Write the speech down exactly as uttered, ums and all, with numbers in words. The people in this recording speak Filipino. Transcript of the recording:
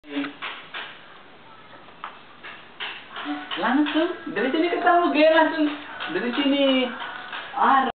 Langsung dari sini ketemu, gaya langsung dari sini. Ah,